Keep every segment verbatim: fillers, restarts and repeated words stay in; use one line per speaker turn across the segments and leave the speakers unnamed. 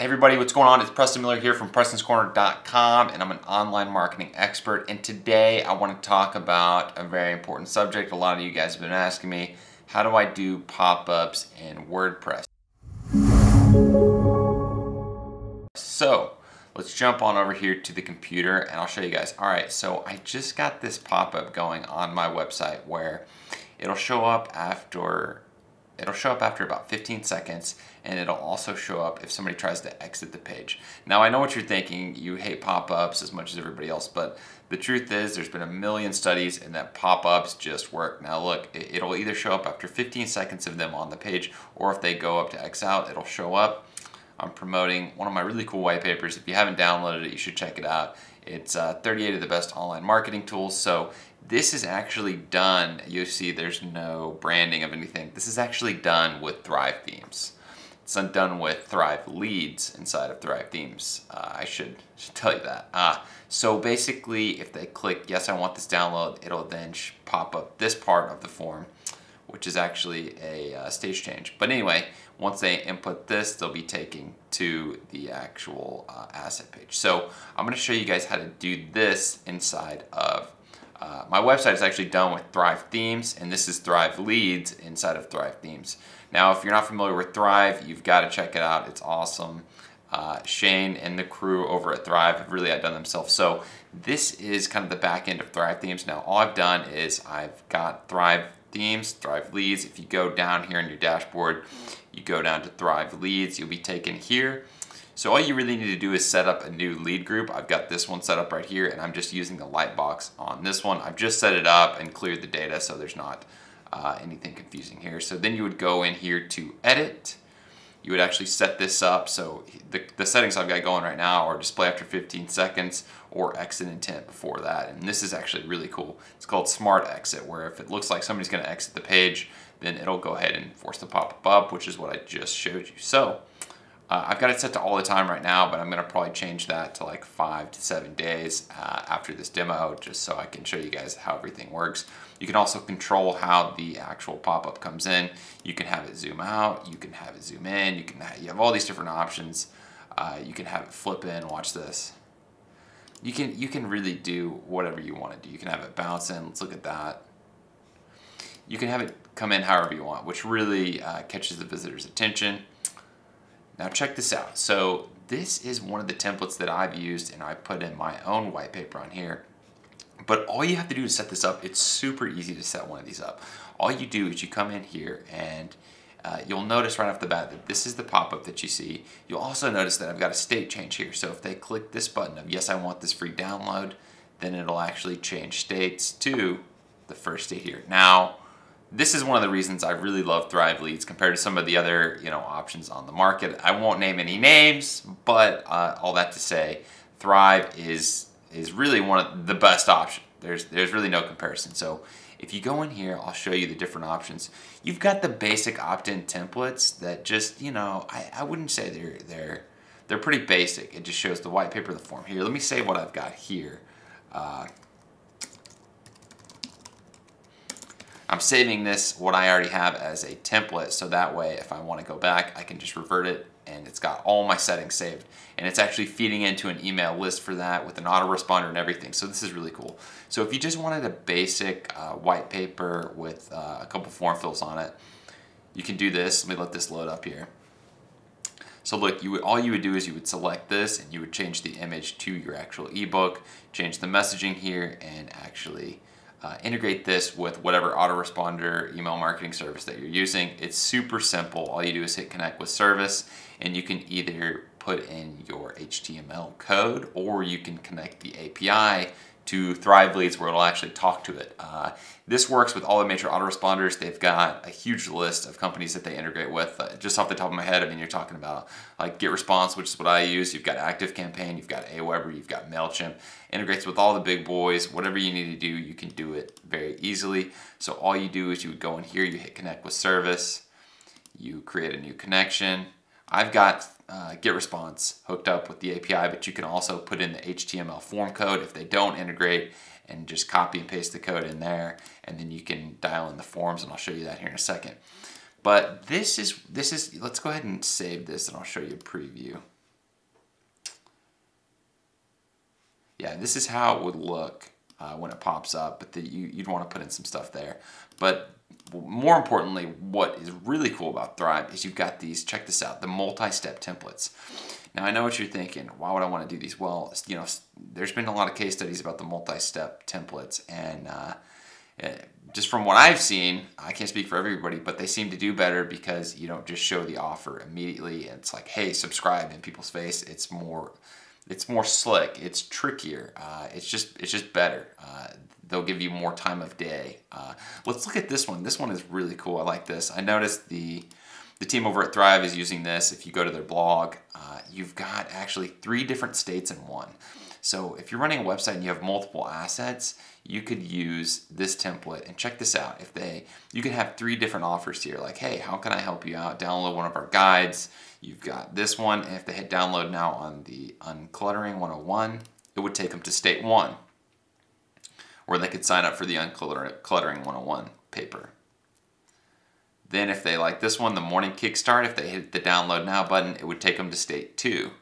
Hey everybody, what's going on? It's Preston Miller here from Prestons Corner dot com, and I'm an online marketing expert. And today I want to talk about a very important subject. A lot of you guys have been asking me, how do I do pop-ups in WordPress? So let's jump on over here to the computer and I'll show you guys. All right, so I just got this pop-up going on my website where it'll show up after It'll show up after about fifteen seconds, and it'll also show up if somebody tries to exit the page. Now I know what you're thinking, you hate pop-ups as much as everybody else, but the truth is there's been a million studies and that pop-ups just work. Now look, it'll either show up after fifteen seconds of them on the page, or if they go up to X out, it'll show up. I'm promoting one of my really cool white papers. If you haven't downloaded it, you should check it out. It's uh, thirty-eight of the best online marketing tools. So this is actually done, you see there's no branding of anything. This is actually done with Thrive Themes. It's done with Thrive Leads inside of Thrive Themes. Uh, I should, should tell you that. Uh, so basically, if they click, yes, I want this download, it'll then pop up this part of the form, which is actually a uh, stage change. But anyway, once they input this, they'll be taken to the actual uh, asset page. So I'm gonna show you guys how to do this inside of Uh, my website is actually done with Thrive Themes, and this is Thrive Leads inside of Thrive Themes. Now, if you're not familiar with Thrive, you've got to check it out. It's awesome. Uh, Shane and the crew over at Thrive have really outdone themselves. So this is kind of the back end of Thrive Themes. Now, all I've done is I've got Thrive Themes, Thrive Leads. If you go down here in your dashboard, you go down to Thrive Leads, you'll be taken here. So all you really need to do is set up a new lead group. I've got this one set up right here, and I'm just using the lightbox on this one. I've just set it up and cleared the data, so there's not uh, anything confusing here. So then you would go in here to edit. You would actually set this up. So the, the settings I've got going right now are display after fifteen seconds or exit intent before that. And this is actually really cool. It's called Smart Exit, where if it looks like somebody's gonna exit the page, then it'll go ahead and force the pop-up up, which is what I just showed you. So Uh, I've got it set to all the time right now, but I'm going to probably change that to like five to seven days uh, after this demo, just so I can show you guys how everything works. You can also control how the actual pop-up comes in. You can have it zoom out, you can have it zoom in, you can have, you have all these different options. Uh, you can have it flip in. Watch this. You can you can really do whatever you want to do. You can have it bounce in. Let's look at that. You can have it come in however you want, which really uh, catches the visitor's attention. Now check this out. So this is one of the templates that I've used, and I put in my own white paper on here. But all you have to do to set this up, it's super easy to set one of these up. All you do is you come in here and uh, you'll notice right off the bat that this is the pop-up that you see. You'll also notice that I've got a state change here. So if they click this button of yes, I want this free download, then it'll actually change states to the first state here. Now, this is one of the reasons I really love Thrive Leads compared to some of the other, you know, options on the market. I won't name any names, but uh, all that to say, Thrive is is really one of the best options. There's there's really no comparison. So if you go in here, I'll show you the different options. You've got the basic opt-in templates that just, you know, I, I wouldn't say they're they're they're pretty basic. It just shows the white paper, the form. Here, let me say what I've got here. Uh, I'm saving this, what I already have, as a template, so that way if I want to go back, I can just revert it, and it's got all my settings saved. And it's actually feeding into an email list for that with an autoresponder and everything, so this is really cool. So if you just wanted a basic uh, white paper with uh, a couple form fills on it, you can do this. Let me let this load up here. So look, you would, all you would do is you would select this, and you would change the image to your actual ebook, change the messaging here, and actually Uh, integrate this with whatever autoresponder email marketing service that you're using. It's super simple. All you do is hit connect with service, and you can either put in your H T M L code, or you can connect the A P I to Thrive Leads where it'll actually talk to it. Uh, this works with all the major autoresponders. They've got a huge list of companies that they integrate with. Uh, just off the top of my head, I mean, you're talking about like GetResponse, which is what I use. You've got ActiveCampaign, you've got Aweber, you've got MailChimp. Integrates with all the big boys. Whatever you need to do, you can do it very easily. So all you do is you would go in here, you hit connect with service, you create a new connection. I've got uh, GetResponse hooked up with the A P I, but you can also put in the H T M L form code if they don't integrate, and just copy and paste the code in there, and then you can dial in the forms, and I'll show you that here in a second. But this is, this is let's go ahead and save this, and I'll show you a preview. yeah, this is how it would look uh, when it pops up, but the, you, you'd want to put in some stuff there. But more importantly, what is really cool about Thrive is you've got these, check this out, the multi-step templates. Now I know what you're thinking, why would I want to do these? Well, you know, there's been a lot of case studies about the multi-step templates, and uh, just from what I've seen, I can't speak for everybody, but they seem to do better because you don't just show the offer immediately. And it's like, hey, subscribe in people's face. It's more, it's more slick. It's trickier. Uh, it's just, it's just better. Uh, they'll give you more time of day. Uh, let's look at this one. This one is really cool. I like this. I noticed the the team over at Thrive is using this. If you go to their blog, uh, you've got actually three different states in one. So if you're running a website and you have multiple assets, you could use this template. And check this out. If they, you could have three different offers here. Like, hey, how can I help you out? Download one of our guides. You've got this one. And if they hit download now on the Uncluttering one oh one, it would take them to state one, where they could sign up for the Uncluttering one oh one paper. Then if they like this one, the Morning Kickstart, if they hit the download now button, it would take them to state two.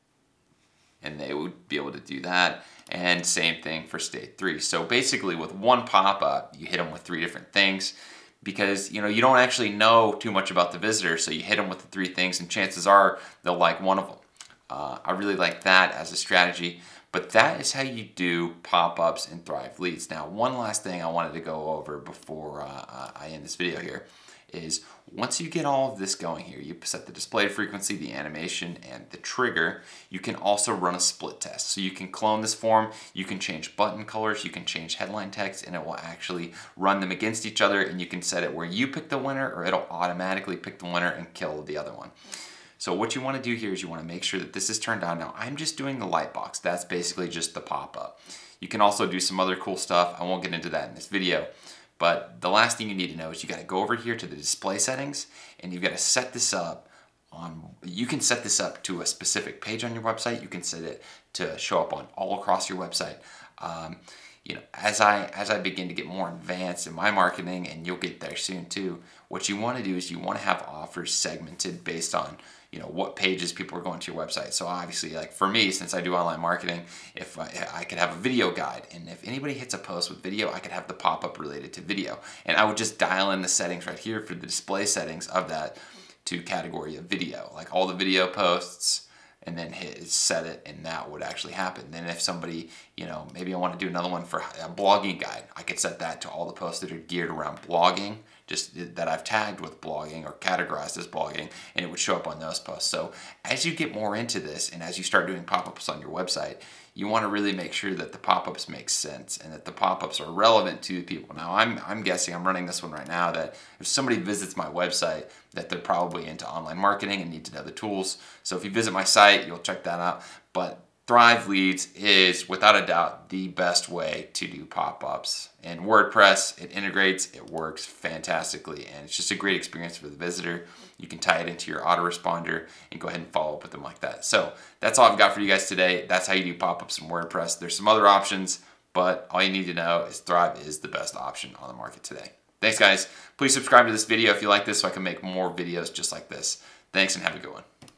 And they would be able to do that. And same thing for state three. So basically with one pop-up, you hit them with three different things because you know you don't actually know too much about the visitor. So you hit them with the three things and chances are they'll like one of them. Uh, I really like that as a strategy. But that is how you do pop-ups in Thrive Leads. Now, one last thing I wanted to go over before uh, I end this video here is once you get all of this going here, you set the display frequency, the animation, and the trigger, you can also run a split test. So you can clone this form, you can change button colors, you can change headline text, and it will actually run them against each other, and you can set it where you pick the winner or it'll automatically pick the winner and kill the other one. So what you want to do here is you want to make sure that this is turned on. Now I'm just doing the light box. That's basically just the pop-up. You can also do some other cool stuff. I won't get into that in this video. But the last thing you need to know is you got to go over here to the display settings and you've got to set this up on, you can set this up to a specific page on your website. You can set it to show up on all across your website. Um, you know, as I, as I begin to get more advanced in my marketing, and you'll get there soon too, what you want to do is you want to have offers segmented based on, you know, what pages people are going to your website. So obviously, like for me, since I do online marketing, if I, I could have a video guide, and if anybody hits a post with video, I could have the pop-up related to video. And I would just dial in the settings right here for the display settings of that to category of video, like all the video posts, and then hit set it, and that would actually happen. Then if somebody, you know, maybe I want to do another one for a blogging guide, I could set that to all the posts that are geared around blogging, just that I've tagged with blogging or categorized as blogging, and it would show up on those posts. So as you get more into this and as you start doing pop-ups on your website, you want to really make sure that the pop-ups make sense and that the pop-ups are relevant to people. Now I'm, I'm guessing, I'm running this one right now, that if somebody visits my website, that they're probably into online marketing and need to know the tools. So if you visit my site, you'll check that out. But Thrive Leads is without a doubt the best way to do pop-ups. And WordPress, it integrates, it works fantastically, and it's just a great experience for the visitor. You can tie it into your autoresponder and go ahead and follow up with them like that. So that's all I've got for you guys today. That's how you do pop-ups in WordPress. There's some other options, but all you need to know is Thrive is the best option on the market today. Thanks guys. Please subscribe to this video if you like this so I can make more videos just like this. Thanks and have a good one.